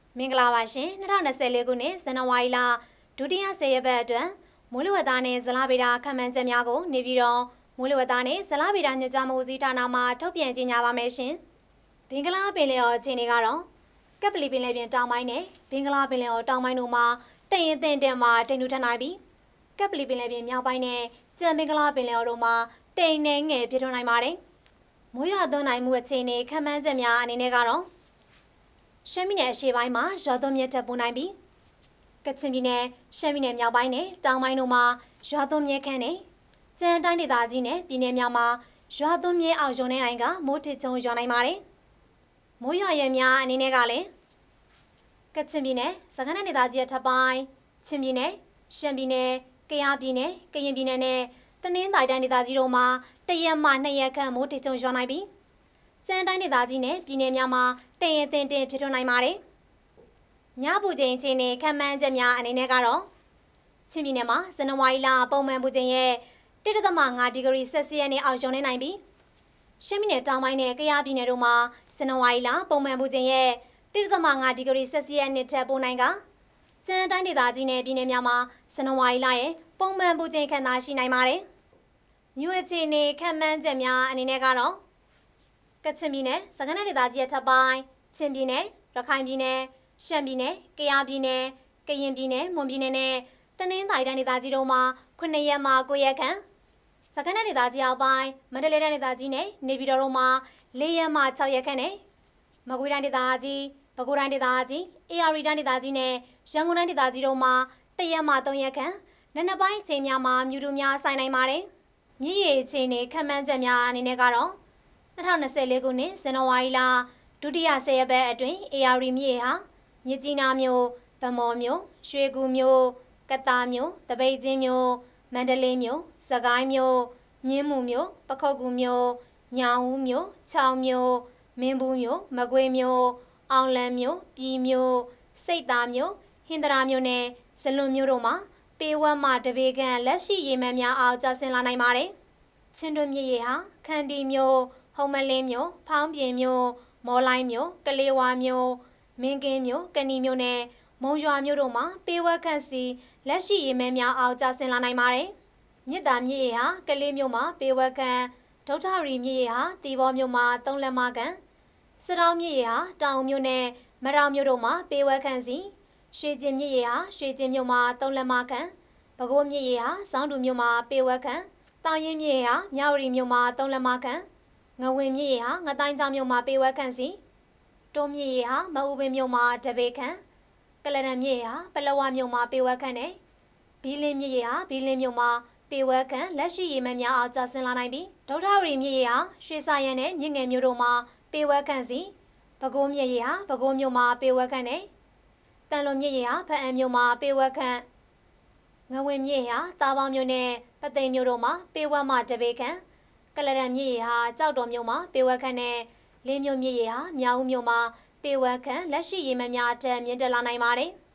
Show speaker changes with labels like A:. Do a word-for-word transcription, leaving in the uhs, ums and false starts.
A: မင်္ဂလာပါရှင်၂၀၂၄ခုနှစ်ဇန်နဝါရီလဒုတိယဆယ်ရက်ပတ်အတွက်မိုးလေဝသနဲ့ဇလဗေဒခန့်မှန်းချက်များကိုနေပြည်တော်မိုးလေဝသနဲ့ဇလဗေဒညွှန်ကြားမှုဦးစီးဌာနမှထုတ်ပြန်ကြေညာပါမယ်ရှင်။ဘင်္ဂလားပင်လယ်အော်အခြေအနေကတော့ကပ်ပလီပင်လယ်ပြင်တောင်ပိုင်းနဲ့ဘင်္ဂလားပင်လယ်အော်တောင်ပိုင်းတို့မှာတရင်သင်တင်မှာတိမ်ထူထပ်နိုင်ပြီးကပ်ပလီပင်လယ်ပြင်မြောက်ပိုင်းနဲ့ကျန်ဘင်္ဂလားပင်လယ်အော်တို့မှာတိမ်နှဲငယ်ပြည့်ထွန်းနိုင်ပါတယ်။မိုးရွာသွန်းနိုင်မှုအခြေအနေခန့်မှန်းချက်များအနေနဲ့ကတော့ရှမ်းပြည်နယ်အရှေ့ပိုင်းမှာရွာသွန်းမြစ်တက်ပူနိုင်ပြီးကချင်ပြည်နယ်ရှမ်းပြည်နယ်မြောက်ပိုင်းနဲ့တောင်ပိုင်းတို့မှာရွာသွန်းမြစ်ခန့်နဲ့ကျန်တိုင်းဒေသကြီးနဲ့ပြည်နယ်များမှာရွာသွန်းမြစ်အောက်ရုံနေနိုင်ကမိုးထစ်ချုံရွာနိုင်ပါတယ်။မိုးရွာရဲများအနေနဲ့ကလည်းကချင်ပြည်နယ်စကိုင်းတိုင်းဒေသကြီးအထက်ပိုင်းချင်းပြည်နယ်ရှမ်းပြည်နယ်ကယားပြည်နယ်ကရင်ပြည်နယ်နဲ့တနင်္သာရီတိုင်းဒေသကြီးတို့မှာတရက်မှနှစ်ရက်ခန့်မိုးထစ်ချုံရွာနိုင်ပြီးကျန်တိုင်းဒေသကြီးနဲ့ပြည်နယ်များမှာတရင်သင်တင်ဖြစ်ထွန်းနိုင်ပါတယ်။ညပူချိန်အခြေအနေခန့်မှန်းချက်များအနေနဲ့ကတော့ချင်းပြည်နယ်မှာဇန်နဝါရီလပုံမှန်ပူချိန်ရဲ့တစ်ဒသမငါဒီဂရီဆက်စီယပ်နဲ့အောက်ရုံနေနိုင်ပြီးရှမ်းပြည်နယ်တောင်ပိုင်းနဲ့ကယားပြည်နယ်တို့မှာဇန်နဝါရီလပုံမှန်ပူချိန်ရဲ့တစ်ဒသမငါဒီဂရီဆက်စီယပ်နဲ့ထပ်ပိုနိုင်ကကျန်တိုင်းဒေသကြီးနဲ့ပြည်နယ်များမှာဇန်နဝါရီလရဲ့ပုံမှန်ပူချိန်ခန့်သာရှိနိုင်ပါတယ်။မြို့အခြေအနေခန့်မှန်းချက်များအနေနဲ့ကတော့ကချင်ပြည်နယ်စကိုင်းတိုင်းဒေသကြီးအထက်ပိုင်းချင်းပြည်နယ်ရခိုင်ပြည်နယ်ရှမ်းပြည်နယ်ကယားပြည်နယ်ကရင်ပြည်နယ်မွန်ပြည်နယ်နဲ့တနင်္သာရီတိုင်းဒေသကြီးတို့မှာခုနှစ်ရက်မှကိုးရက်ခန့်စကိုင်းတိုင်းဒေသကြီးအောက်ပိုင်းမန္တလေးတိုင်းဒေသကြီးနဲ့နေပြည်တော်တို့မှာလေးရက်မှခြောက်ရက်ခန့်နဲ့မကွေးတိုင်းဒေသကြီးပဲခူးတိုင်းဒေသကြီးအေရရီတိုင်းဒေသကြီးနဲ့ရန်ကုန်တိုင်းဒေသကြီးတို့မှာတစ်ရက်မှသုံးရက်ခန့်နံနက်ပိုင်းချိန်များမှာမြူတူများဆိုင်နိုင်ပါတယ်။မြစ်ရေအခြေအနေခန့်မှန်းချက်များအနေနဲ့ကတော့၂၀၂၄ခုနှစ်ဇန်နဝါရီလဒုတိယဆယ်ရက်ပတ်အတွင်းအေရရီမြစ်ဟာမြစ်ကြီးနားမြို့ဗမော်မြို့ရွှေကူမြို့ကတားမြို့တပိတ်ချင်းမြို့မန္တလေးမြို့စကိုင်းမြို့မြင်းမူမြို့ပခုတ်ကူမြို့ညောင်ဦးမြို့ချောင်းမြို့မင်းဘူးမြို့မကွေးမြို့အောင်လံမြို့ပြည်မြို့စိတ်သားမြို့ဟင်္ဒရာမြို့နဲ့ဇလွန်မြို့တို့မှာပေဝက်မှတပေခန့်လက်ရှိရေမှန်များအောင်ကျဆင်းလာနိုင်ပါတယ်။ချင်းတွင်းမြစ်ရေဟာခန္တီမြို့ဟုံမလင်းမြို့ဖောင်းပြင်မြို့မော်လိုင်းမြို့ကလေးဝါမြို့မင်းကင်းမြို့ကဏီမြို့နဲ့မုံရွာမြို့တို့မှာပေဝက်ခန့်စီလက်ရှိရေမှန်များအောင်ကျဆင်းလာနိုင်ပါတယ်။မြစ်တာမြစ်ရေဟာကလေးမြို့မှာပေဝက်ခန့်ဒုထရီမြစ်ရေဟာတီဘောမြို့မှာသုံးလက်မခန့်စတောင်းမြစ်ရေဟာတောင်မြို့နဲ့မရောင်မြို့တို့မှာပေဝက်ခန့်စီရွှေကျင်မြစ်ရေဟာရွှေကျင်မြို့မှာသုံးလက်မခန့်ပဲခူးမြစ်ရေဟာစောင်းတူမြို့မှာပေဝက်ခန့်တောင်ရင်မြစ်ရေဟာမြဝတီမြို့မှာသုံးလက်မခန့်ငဝင်မြစ်ရေဟာငတိုင်းချောင်းမြို့မှာပေဝက်ခန့်စီတွန်းမြစ်ရေဟာမအူပင်မြို့မှာတပေခန့်ကလရန်မြစ်ရေဟာပလောဝမြို့မှာပေဝက်ခန့်နဲ့ဘီလင်းမြစ်ရေဟာဘီလင်းမြို့မှာပေဝက်ခန့်လက်ရှိရေမှန်များအောင်ကျဆင်းလာနိုင်ပြီးဒုထရီမြစ်ရေဟာရွှေစာရန်နဲ့မြစ်ငယ်မြို့တို့မှာပေဝက်ခန့်စီပဲခူးမြစ်ရေဟာပဲခူးမြို့မှာပေဝက်ခန့်နဲ့တန်လွန်မြစ်ရေဟာဖအံမြို့မှာပေဝက်ခန့်ငဝင်မြစ်ရေဟာတာပေါင်းမြို့နဲ့ပသိမ်မြို့တို့မှာပေဝက်မှတပေခန့်ကလရန်မြစ်ရေဟာကြောက်တော်မြို့မှာပေဝက်ခန့်နဲ့လေးမြို့မြစ်ရေဟာမြောက်ဦးမြို့မှာပေဝက်ခန့်လက်ရှိရေမှန်များအထက်မြင့်တက်လာနိုင်ပါတယ်